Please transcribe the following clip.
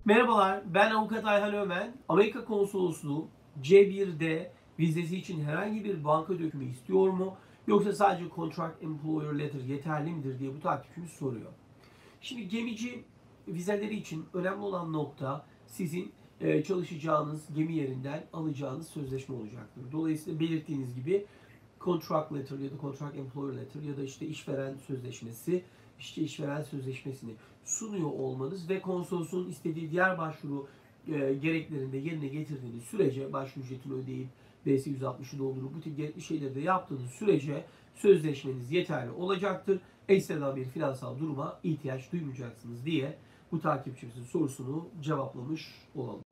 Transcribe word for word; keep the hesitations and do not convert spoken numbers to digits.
Merhabalar, ben Avukat Ayhan Ömen. Amerika Konsolosluğu C bir'de vizesi için herhangi bir banka dökümü istiyor mu? Yoksa sadece Contract Employer Letter yeterli midir diye bu takipçimiz soruyor. Şimdi gemici vizeleri için önemli olan nokta sizin e, çalışacağınız gemi yerinden alacağınız sözleşme olacaktır. Dolayısıyla belirttiğiniz gibi contract letter ya da contract employer letter ya da işte işveren sözleşmesi, işte işveren sözleşmesini sunuyor olmanız ve konsolosun istediği diğer başvuru e, gereklerini de yerine getirdiğiniz sürece, başvuru ücretini ödeyip B S yüz altmışı doldurup bu tip gerekli şeyleri de yaptığınız sürece sözleşmeniz yeterli olacaktır. Ekstradan bir finansal duruma ihtiyaç duymayacaksınız diye bu takipçimizin sorusunu cevaplamış olalım.